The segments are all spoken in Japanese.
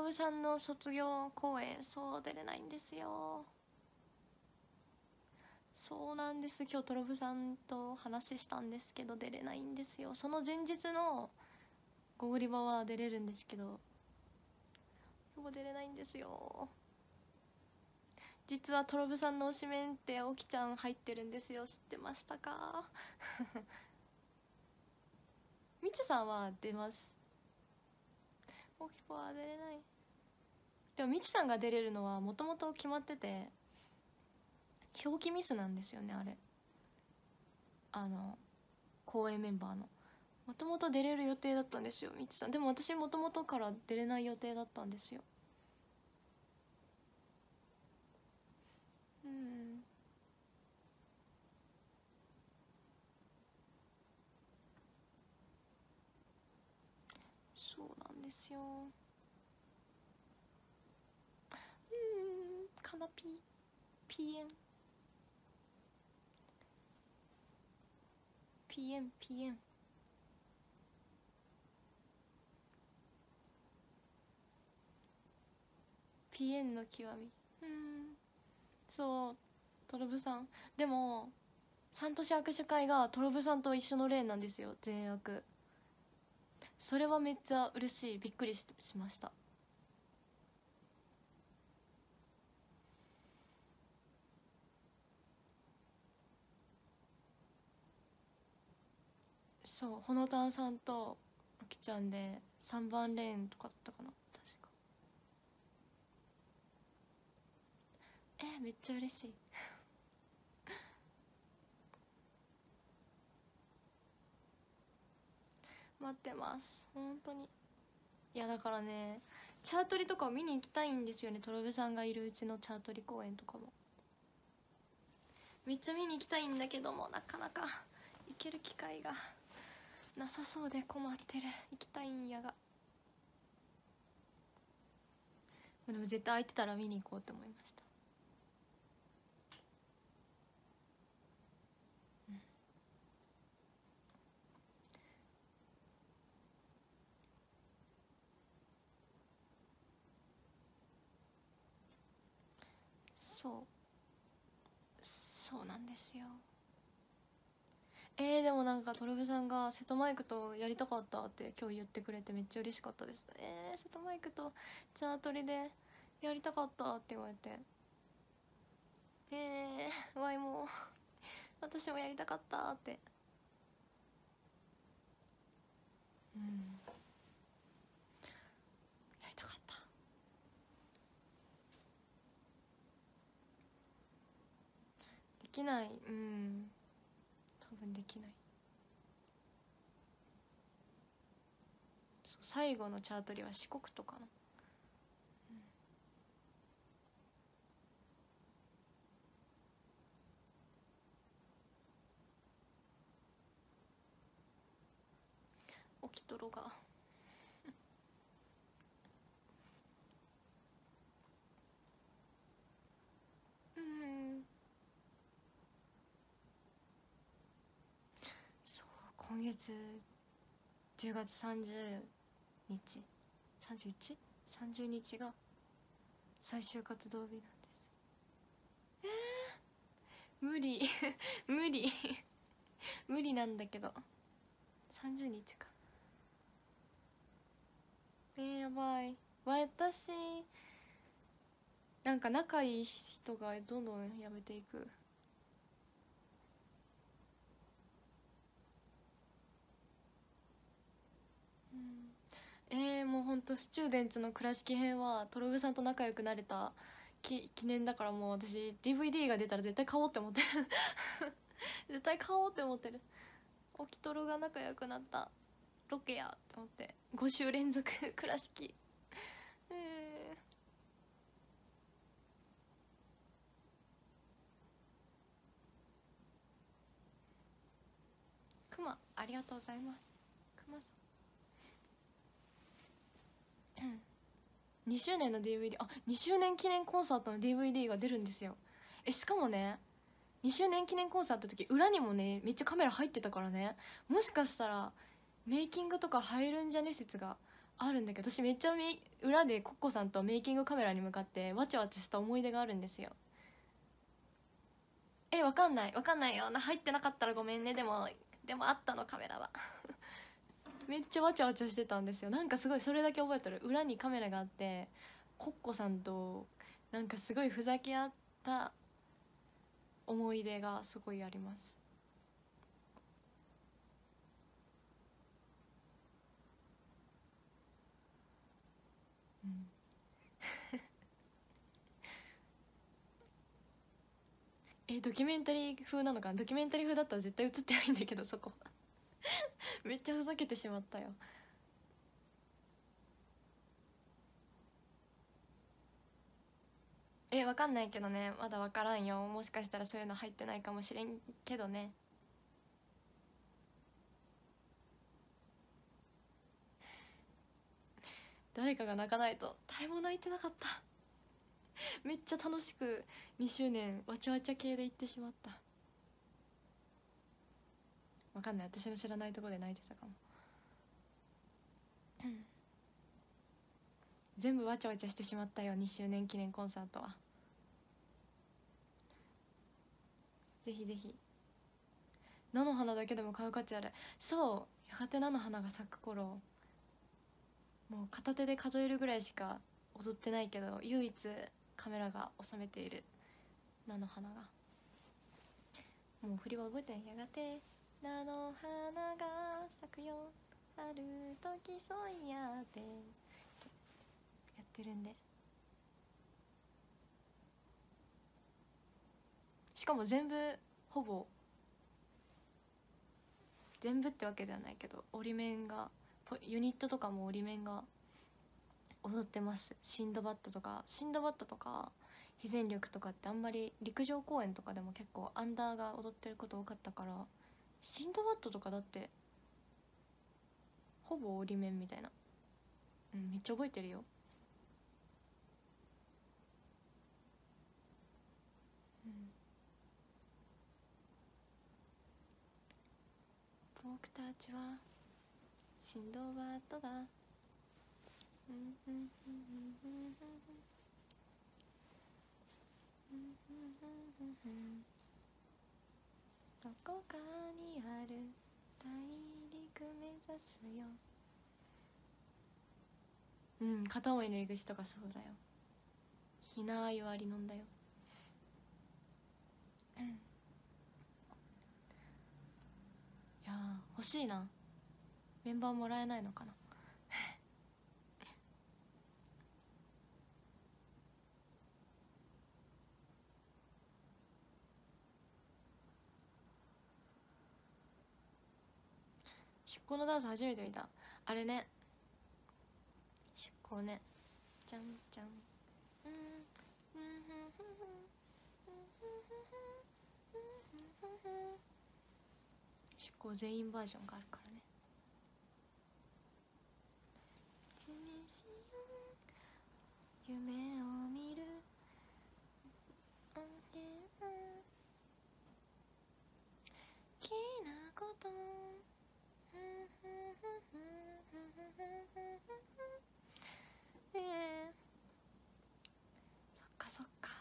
ブさんの卒業公演、そう出れないんですよ。そうなんです。今日トロブさんと話したんですけど出れないんですよ。その前日のゴーリバは出れるんですけど今日出れないんですよ。実はトロブさんの推しメンってオキちゃん入ってるんですよ。知ってましたか？みちゅさんは出ます。オキポは出れない。でもみちさんが出れるのはもともと決まってて、表記ミスなんですよねあれ。公演メンバーのもともと出れる予定だったんですよみちさん。でも私もともとから出れない予定だったんですよ。うん、そうなんですよ。カナピーピエンピエンピエンピエンの極み。そう、トロブさん。でも三都市握手会がトロブさんと一緒のレーンなんですよ、全握。それはめっちゃ嬉しい。びっくりしました。そう、ほのたんさんとあきちゃんで3番レーンとかだったかな確か。めっちゃ嬉しい。待ってます本当に。いやだからね、チャートリとかを見に行きたいんですよね。トロベさんがいるうちのチャートリ公演とかもめっちゃ見に行きたいんだけども、なかなか行ける機会がなさそうで困ってる。行きたいんやが。でも絶対空いてたら見に行こうって思いました。そうなんですよ。でもなんかトロベさんが瀬戸マイクとやりたかったって今日言ってくれてめっちゃ嬉しかったです。瀬戸マイクとチャートリでやりたかったって言われて、わいも私もやりたかったって。やりたかった。できない。多分できない。そう、最後のチャートリは四国とかな。起きとろが。そう、今月10月30日 31?30 日が最終活動日なんです。無理無理無理なんだけど。30日か。やばい。私なんか仲いい人がどんどん辞めていく。もうほんとスチューデンツの倉敷編はトロベさんと仲良くなれた記念だから、もう私 DVD が出たら絶対買おうって思ってる絶対買おうって思ってる。オキトロが仲良くなったロケやって思って、5週連続倉敷。クマありがとうございます。クマさん2周年の DVD、 2周年記念コンサートの DVD が出るんですよ。しかもね、2周年記念コンサートの時裏にもねめっちゃカメラ入ってたからね、もしかしたらメイキングとか入るんじゃね説があるんだけど、私めっちゃ裏でコッコさんとメイキングカメラに向かってわちゃわちゃした思い出があるんですよ。わかんないわかんないよな、入ってなかったらごめんね。でもあったの、カメラは。めっちゃわちゃわちゃしてたんですよ。なんかすごいそれだけ覚えてる。裏にカメラがあってコッコさんとなんかすごいふざけ合った思い出がすごいあります。うん。ドキュメンタリー風なのかな。ドキュメンタリー風だったら絶対映ってないんだけど、そこ。めっちゃふざけてしまったよ。わかんないけどね、まだわからんよ。もしかしたらそういうの入ってないかもしれんけどね。誰かが泣かないと。誰も泣いてなかった。めっちゃ楽しく2周年わちゃわちゃ系で行ってしまった。わかんない、私の知らないところで泣いてたかも。全部わちゃわちゃしてしまったよ、2周年記念コンサートは。ぜひぜひ。菜の花だけでも買う価値ある。そう、やがて菜の花が咲く頃、もう片手で数えるぐらいしか踊ってないけど、唯一カメラが収めている菜の花が、もう振りは覚えてない。やがて菜の花が咲くよ、ある時そういやってやってるんで。しかも全部、ほぼ全部ってわけではないけど、折り面が、ユニットとかも折り面が踊ってます。シンドバッドとか、非全力とかってあんまり陸上公園とかでも結構アンダーが踊ってること多かったから、シンドバッドとかだってほぼ折り面みたいな。うん、めっちゃ覚えてるよ。うん、僕たちはシンドバッドだ。どこかにある大陸目指すよ。うん、片思いの入り口とかそうだよ。ひなあゆありのんだよ。うん、いや欲しいな。メンバーもらえないのかな。出向のダンス初めて見た。あれね、出向ね。じゃんじゃん。出向全員バージョンがあるからね。夢を見るきなことそっかそっか。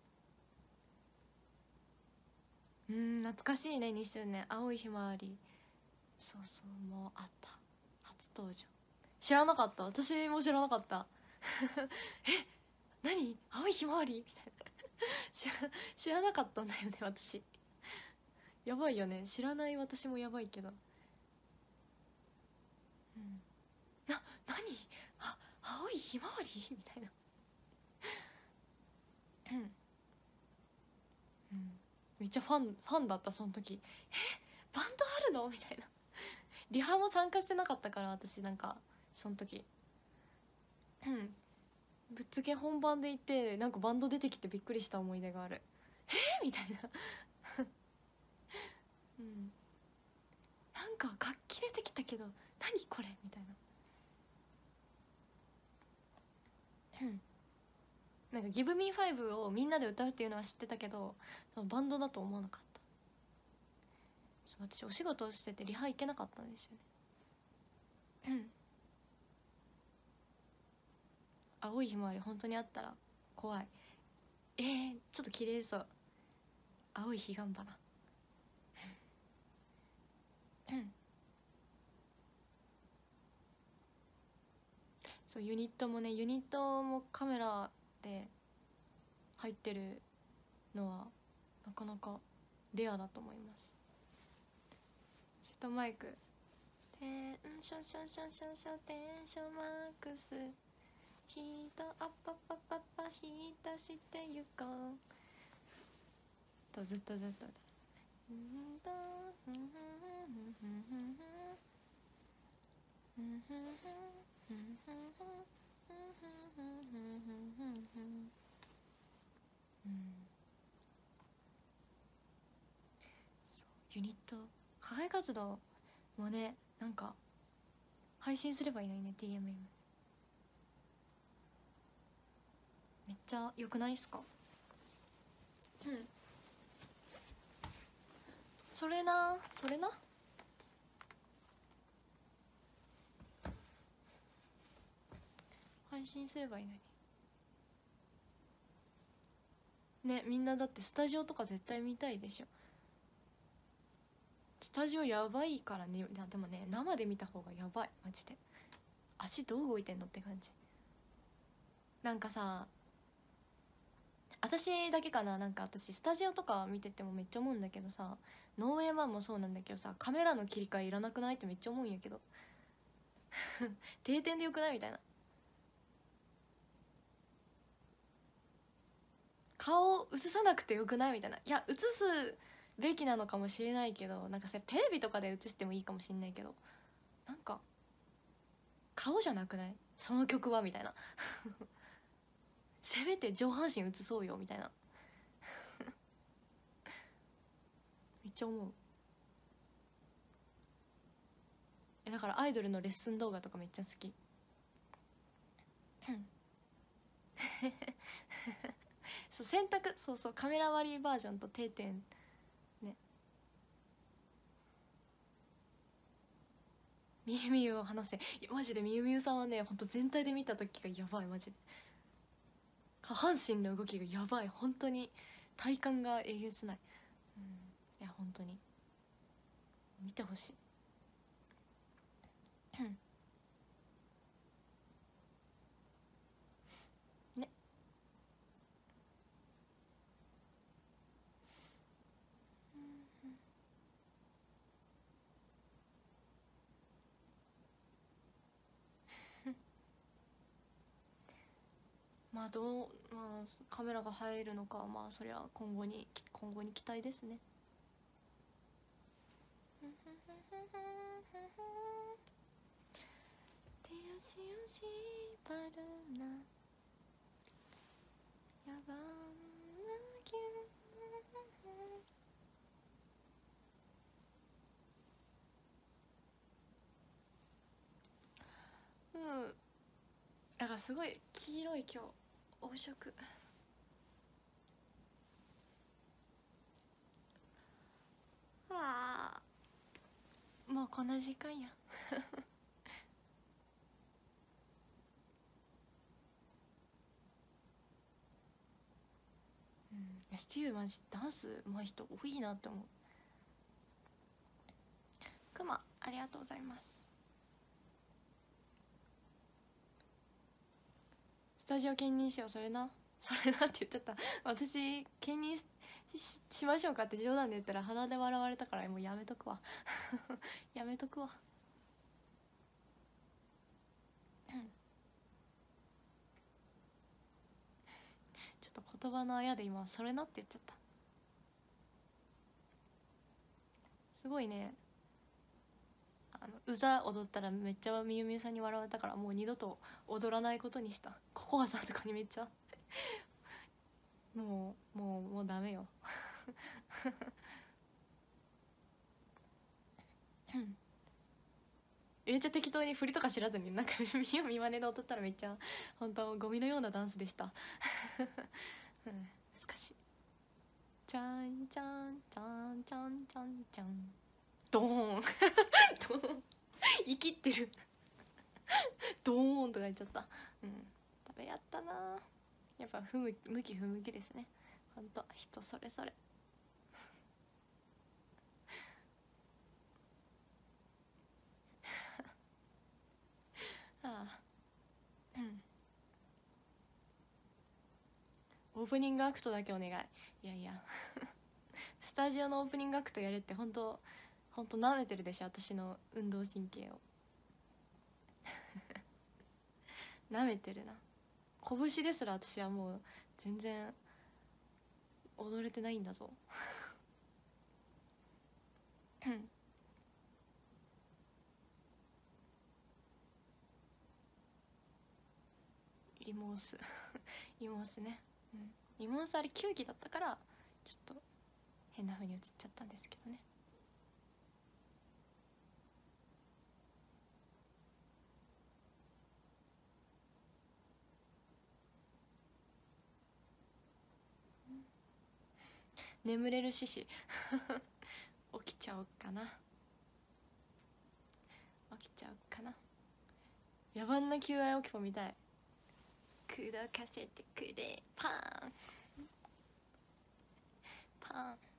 懐かしいね。2周年青いひまわり、そうそう、もうあった。初登場。知らなかった。私も知らなかった。え、何青いひまわりみたいな。知らなかったんだよね、私。やばいよね、知らない私もやばいけど。うん、何、青いひまわりみたいな。うん、めっちゃファンだった、その時。バンドあるのみたいな。リハも参加してなかったから私、なんかその時、ぶっつけ本番で行って、なんかバンド出てきてびっくりした思い出がある。みたいな。うん、なんか楽器出てきたけど何これみたいな。なんか「ギブミー5をみんなで歌うっていうのは知ってたけど、そのバンドだと思わなかった。そう、私お仕事をしててリハ行けなかったんですよね。 青いひまわり本当にあったら怖い。ちょっと綺麗そう。青い彼岸花そうユニットもね、ユニットもカメラで入ってるのはなかなかレアだと思います。セットマイクテンションションションションションテンションマックスヒートアッパッパッパッパヒートしてゆこうとずっとずっとユニット課外活動もね、なんか配信すればいいのにね。 TMM めっちゃ良くないっすか？それなそれな配信すればいいのにね。みんなだってスタジオとか絶対見たいでしょ。スタジオやばいからね。でもね、生で見た方がやばいマジで。足どう動いてんのって感じ。なんかさ、私だけかな、なんか私スタジオとか見ててもめっちゃ思うんだけどさ、ノーウェイマンもそうなんだけどさ、カメラの切り替えいらなくないってめっちゃ思うんやけど定点でよくないみたいな。顔映さなくてよくないみたいな。いや映すべきなのかもしれないけど、なんかそれテレビとかで映してもいいかもしれないけど、なんか顔じゃなくない、その曲はみたいなせめて上半身映そうよみたいなめっちゃ思う。だからアイドルのレッスン動画とかめっちゃ好きそう選択、そうそう、カメラ割りバージョンと定点ね。みゆみゆを話せ。いやマジでみゆみゆさんはね、ほんと全体で見た時がやばいマジで。下半身の動きがやばい本当に。体感がえげつない。いや本当に見てほしいね。まあまあカメラが入るのかはまあそりゃ今後に期待ですね。手足を縛るな野蛮な気分。だからすごい黄色い今日黄色。ああもうこんな時間やスティーブマジダンス上手い人多いなって思う。クマありがとうございます。スタジオ兼任しよう。それなって言っちゃった。私兼任しましょうかって冗談で言ったら鼻で笑われたからもうやめとくわやめとくわちょっと言葉のあやで今それなって言っちゃった。すごいね、うざ踊ったらめっちゃみゆみゆさんに笑われたからもう二度と踊らないことにした。ココアさんとかにめっちゃもうダメよめっちゃ適当に振りとか知らずになんか見よう見まねで踊ったらめっちゃ本当ゴミのようなダンスでした難しい。ちゃんちゃんちゃんちゃんちゃんちゃんドーンドーン生きってるドーンとか言っちゃった。ダべやったな。やっぱ向き不向きですね。ほんと人それぞれ。ああ、オープニングアクトだけお願い。いやいやスタジオのオープニングアクトやるって本当舐めてるでしょ、私の運動神経を舐めてるな。拳ですら私はもう全然踊れてないんだぞイモースイモースね、イモースあれ球技だったからちょっと変な風に映っちゃったんですけどね。眠れる獅子起きちゃおうかな、起きちゃおうかな。野蛮な求愛オキポ見たい。口説かせてくれパーンパーン。